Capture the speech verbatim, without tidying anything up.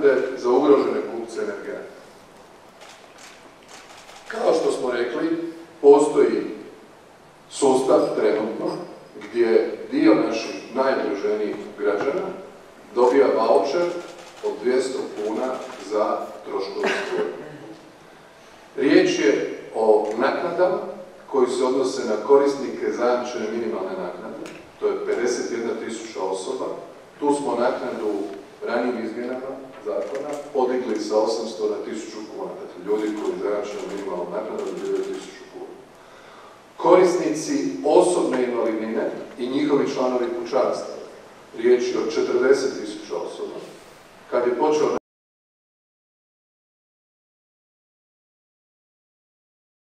naknade za ugrožene kupce energenata. Kao što smo rekli, postoji sustav trenutno gdje dio naših najugroženijih građana dobija vaučer od dvjesto kuna za troškove struje. Riječ je o naknadama koji se odnose na korisnike zajamčene minimalne naknade, to je pedeset jedna tisuća osoba. Tu smo naknadu ranijim izmjenama zakona podigli sa osamsto na tisuću kuna, dakle ljudi koji zajamčenu minimalnu naknadu dobivaju tisuću kuna. Korisnici osobne invalidnine i njihovi članovi kućanstva, riječ je o četrdeset tisuća osoba. Kad je počeo